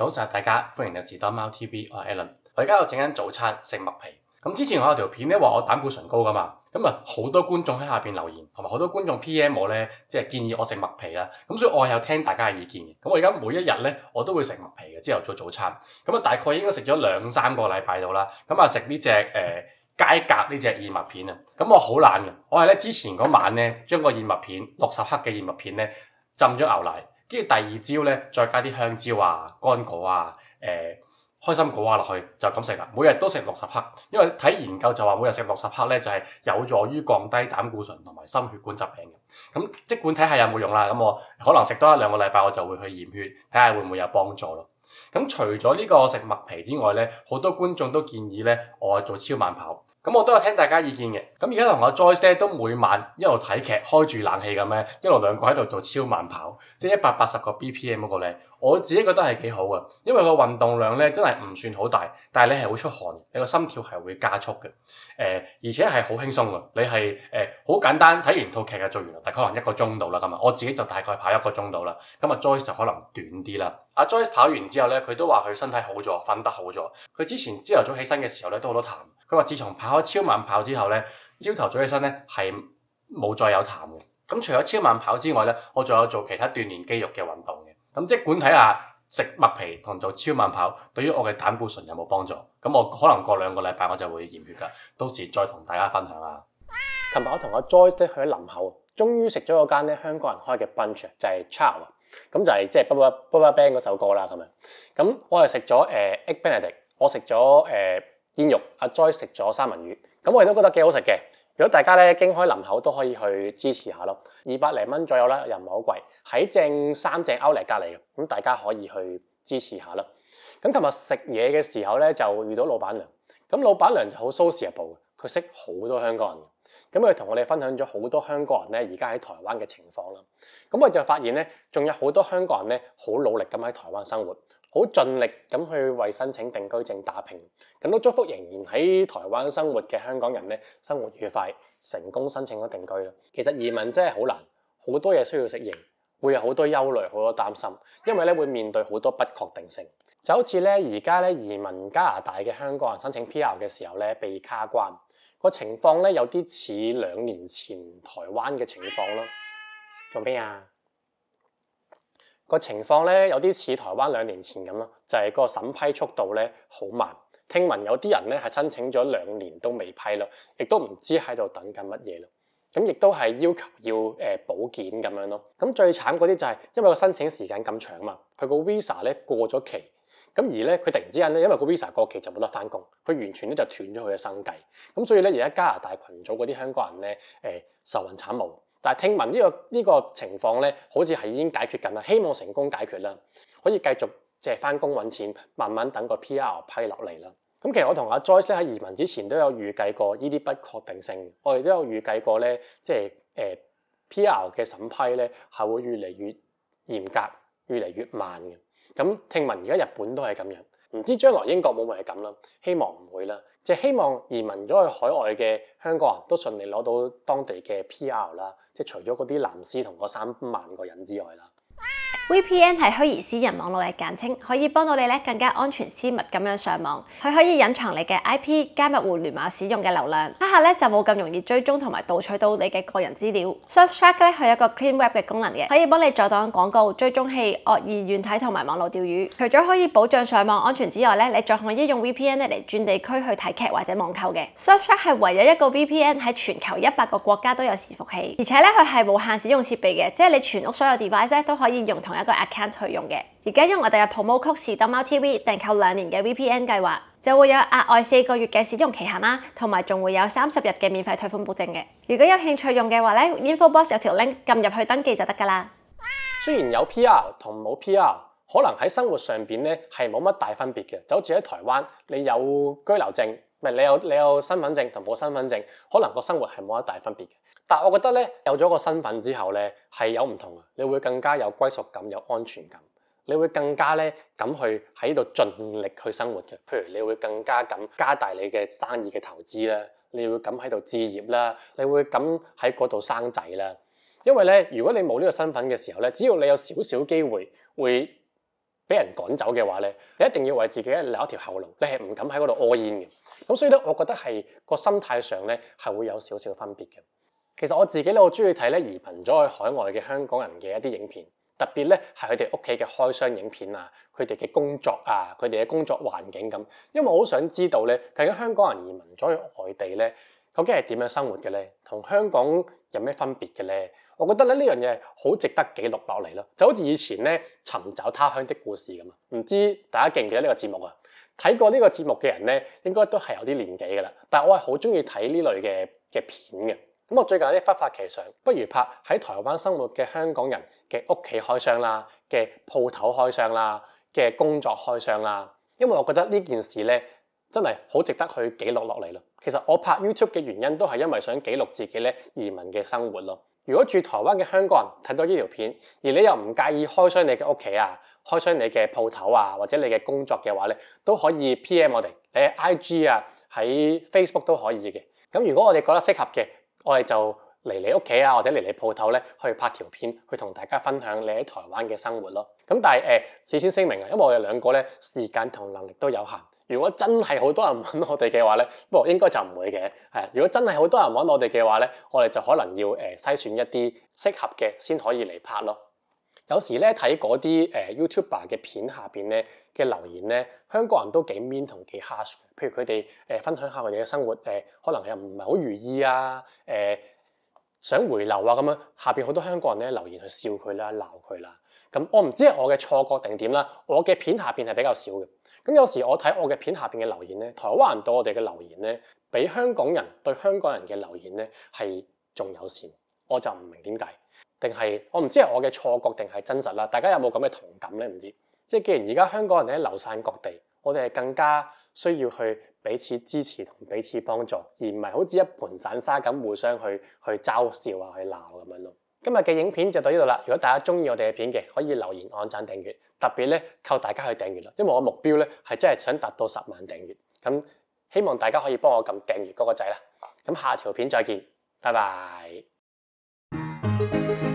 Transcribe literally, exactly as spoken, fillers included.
早晨大家，歡迎嚟士多貓 T V， 我係 Alan。我而家喺度整緊早餐，食麥皮。咁之前我有條片咧話我膽固醇高噶嘛，咁啊好多觀眾喺下邊留言，同埋好多觀眾 P M 我咧，即係建議我食麥皮啦。咁所以我係有聽大家嘅意見嘅。咁我而家每一日咧，我都會食麥皮嘅，朝頭早早餐。咁啊大概應該食咗兩三個禮拜到啦。咁啊食呢隻誒佳格呢隻燕麥片啊。咁我好懶嘅，我係咧之前嗰晚咧將個燕麥片六十克嘅燕麥片咧浸咗牛奶。跟住第二朝咧，再加啲香蕉啊、乾果啊、誒、呃、開心果啊落去，就咁食啦。每日都食六十克，因為睇研究就話每日食六十克咧，就係、是、有助於降低膽固醇同埋心血管疾病嘅。咁即管睇下有冇用啦。咁我可能食多一兩個禮拜，我就會去驗血，睇下會唔會有幫助咯。咁除咗呢個食麥皮之外咧，好多觀眾都建議咧我做超慢跑。咁我都有聽大家意見嘅。咁而家同阿 Joyce 咧都每晚一路睇劇，開住冷氣咁咧，一路兩個喺度做超慢跑，即係一百八十個 B P M 嗰個咧，我自己覺得係幾好嘅，因為個運動量咧真係唔算好大，但係你係會出汗，你個心跳係會加速嘅，誒、呃、而且係好輕鬆嘅，你係誒好簡單睇完套劇就做完啦，大概可能一個鐘度啦咁啊，我自己就大概跑一個鐘度啦，咁啊 Joyce 就可能短啲啦。阿 Joyce 跑完之後咧，佢都話佢身體好咗，瞓得好咗，佢之前朝頭早起身嘅時候咧都好多痰。佢話自從跑咗超慢跑之後咧，朝頭早起身咧係冇再有痰嘅。咁除咗超慢跑之外咧，我仲有做其他鍛鍊肌肉嘅運動嘅。咁即管睇下食麥皮同做超慢跑對於我嘅膽固醇有冇幫助。咁我可能過兩個禮拜我就會驗血㗎，到時再同大家分享啦。 琴日我同阿 Joyce 咧去咗林口，終於食咗嗰間咧香港人開嘅 brunch，就係 Chow 啊。咁就係即係 BubbaBang 嗰首歌啦咁樣。咁我係食咗誒 Egg Benedict，我食咗誒煙肉，阿 Joyce 食咗三文魚，咁我亦都覺得幾好食嘅。如果大家咧經開林口都可以去支持下咯，二百零蚊左右啦，又唔係好貴，喺正三正 Outlet隔離嘅，咁大家可以去支持下啦。咁琴日食嘢嘅時候咧就遇到老闆娘，咁老闆娘就好 sociable，佢識好多香港人，咁佢同我哋分享咗好多香港人咧而家喺台灣嘅情況啦。咁我就發現咧，仲有好多香港人咧好努力咁喺台灣生活。好盡力咁去為申請定居證打拼，咁都祝福仍然喺台灣生活嘅香港人咧，生活愉快，成功申請咗定居啦。其實移民真係好難，好多嘢需要適應，會有好多憂慮，好多擔心，因為咧會面對好多不確定性。就好似咧而家咧移民加拿大嘅香港人申請 P R 嘅時候咧被卡關，個情況咧有啲似兩年前台灣嘅情況咯。做咩啊？個情況咧有啲似台灣兩年前咁咯，就係、是、個審批速度咧好慢。聽聞有啲人咧係申請咗兩年都未批咯，亦都唔知喺度等緊乜嘢咯。咁亦都係要求要誒補件咁樣咯。咁最慘嗰啲就係因為個申請時間咁長嘛，佢個 visa 咧過咗期，咁而咧佢突然之間咧因為個 visa 過期就冇得翻工，佢完全咧就斷咗佢嘅生計。咁所以咧而家加拿大群組嗰啲香港人咧誒愁雲慘霧。但係聽聞呢個呢個情況咧，好似係已經解決緊啦，希望成功解決啦，可以繼續即係翻工揾錢，慢慢等個 P R 批落嚟啦。咁其實我同阿 Joyce 咧喺移民之前都有預計過呢啲不確定性，我哋都有預計過咧，即係誒 P R 嘅審批咧係會越嚟越嚴格，越嚟越慢嘅。咁聽聞而家日本都係咁樣。唔知將來英國會唔會係咁啦？希望唔會啦，即係希望移民咗去海外嘅香港人都順利攞到當地嘅 P R 啦，即係除咗嗰啲藍絲同嗰三萬個人之外啦。 V P N 係虛擬私人網絡嘅簡稱，可以幫到你咧更加安全私密咁樣上網。佢可以隱藏你嘅 I P， 加密互聯網使用嘅流量，黑客咧就冇咁容易追蹤同埋盜取到你嘅個人資料。Surfshark 咧佢有一個 Clean Web 嘅功能嘅，可以幫你阻擋廣告、追蹤器、惡意軟體同埋網絡釣魚。除咗可以保障上網安全之外咧，你仲可以用 V P N 咧嚟轉地區去睇劇或者網購嘅。Surfshark 係唯一一個 V P N 喺全球一百個國家都有伺服器，而且咧佢係無限使用設備嘅，即係你全屋所有 device 咧都可以用同一個 account 去用嘅。而家用我哋嘅 promo code 士多貓 T V 訂購兩年嘅 V P N 計劃，就會有額外四個月嘅使用期限啦，同埋仲會有三十日嘅免費退款保證嘅。如果有興趣用嘅話咧 ，info box 有條 link， 撳入去登記就得噶啦。 雖然有 P R 同冇 P R， 可能喺生活上邊咧係冇乜大分別嘅，就好似喺台灣，你有居留證，唔係你有你有身份證同冇身份證，可能個生活係冇乜大分別嘅。但係我覺得咧，有咗個身份之後咧，係有唔同嘅，你會更加有歸屬感、有安全感。你會更加咧咁去喺度盡力去生活嘅，譬如你會更加咁加大你嘅生意嘅投資啦，你會咁喺度置業啦，你會咁喺嗰度生仔啦。因為咧，如果你冇呢個身份嘅時候咧，只要你有少少機會會俾人趕走嘅話咧，你一定要為自己留一條後路，你係唔敢喺嗰度 all in 嘅。咁所以咧，我覺得係個心態上咧係會有少少分別嘅。其實我自己咧，我中意睇咧移民咗去海外嘅香港人嘅一啲影片，特別咧係佢哋屋企嘅開箱影片啊，佢哋嘅工作啊，佢哋嘅工作環境咁。因為我好想知道咧，究竟香港人移民咗去外地咧，究竟係點樣生活嘅咧？同香港有咩分別嘅咧？我覺得咧呢樣嘢係好值得記錄落嚟咯，就好似以前咧尋找他鄉的故事咁啊！唔知大家記唔記得呢個節目啊？睇過呢個節目嘅人咧，應該都係有啲年紀噶啦。但係我係好中意睇呢類嘅嘅片嘅。咁我最近有啲忽發奇想，不如拍喺台灣生活嘅香港人嘅屋企開箱啦，嘅鋪頭開箱啦，嘅工作開箱啦。因為我覺得呢件事咧真係好值得去記錄落嚟咯。其實我拍 YouTube 嘅原因都係因為想記錄自己咧移民嘅生活咯。如果住台灣嘅香港人睇到呢條片，而你又唔介意開箱你嘅屋企啊，開箱你嘅鋪頭啊，或者你嘅工作嘅話咧，都可以 P M 我哋，你喺 I G 啊，喺 Facebook 都可以嘅。咁如果我哋覺得適合嘅，我哋就嚟你屋企啊，或者嚟你鋪頭咧，去拍條片，去同大家分享你喺台灣嘅生活咯。咁但係誒、呃，事先聲明啊，因為我哋兩個咧時間同能力都有限。如果真係好多人揾我哋嘅話咧，不過應該就唔會嘅。係，如果真係好多人揾我哋嘅話咧，我哋就可能要誒、呃、篩選一啲適合嘅先可以嚟拍咯。有時咧睇嗰啲誒 YouTuber 嘅片下邊咧嘅留言咧，香港人都幾 mean 同幾 harsh 嘅。譬如佢哋誒分享下佢哋嘅生活，誒、呃、可能又唔係好如意啊，誒、呃、想回流啊咁樣，下邊好多香港人咧留言去笑佢啦、鬧佢啦。咁我唔知係我嘅錯覺定點啦，我嘅片下邊係比較少嘅。咁有時我睇我嘅片下邊嘅留言咧，台灣人對我哋嘅留言咧，比香港人對香港人嘅留言咧係仲友善，我就唔明點解，定係我唔知係我嘅錯覺定係真實啦。大家有冇咁嘅同感咧？唔知，即係既然而家香港人咧流散各地，我哋係更加需要去彼此支持同彼此幫助，而唔係好似一盤散沙咁互相去去嘲笑啊、去鬧咁樣咯。今日嘅影片就到呢度啦。如果大家中意我哋嘅片嘅，可以留言、按讚、訂閱。特別咧靠大家去訂閱啦，因為我目標咧係真係想達到十萬訂閱。咁希望大家可以幫我撳訂閱嗰個掣啦。咁下條片再見，拜拜。